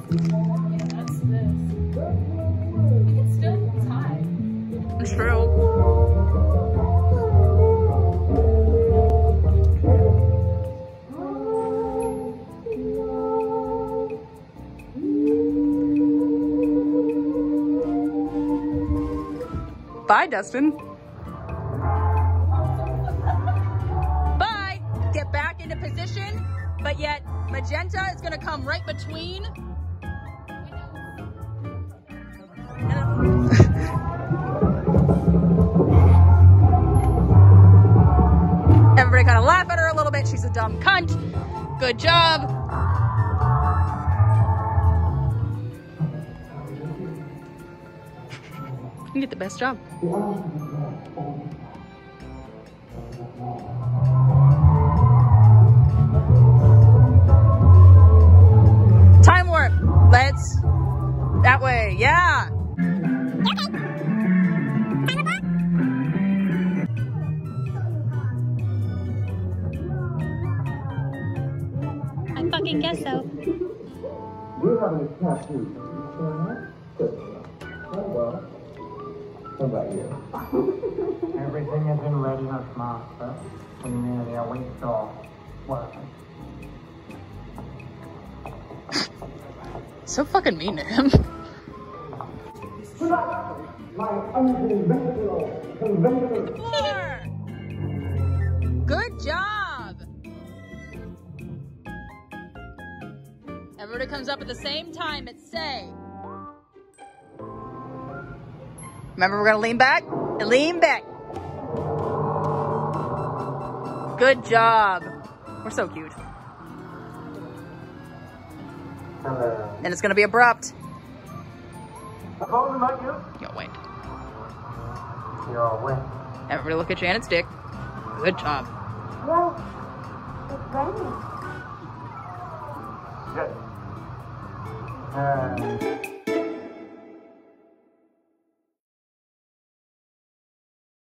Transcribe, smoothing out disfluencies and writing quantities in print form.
That's this. It's still high. It's true. Bye, Dustin. Bye. Get back into position, but yet magenta is gonna come right between. Everybody kind of laugh at her a little bit. She's a dumb cunt. Good job. You get the best job. Time warp. Let's. That way. Yeah. I fucking guess so. Do you have any tattoos? Good. Well, what about you? Everything is in readiness, Master. We merely await your word. So fucking mean to him. My unconventional conventional. Good job. Everybody comes up at the same time at say. Remember, we're gonna lean back and lean back. Good job. We're so cute. Hello. And it's gonna be abrupt. I told him about you. Yo, wait. You're wet. Everybody look at Janet's dick. Good job. Well, it's raining. Good.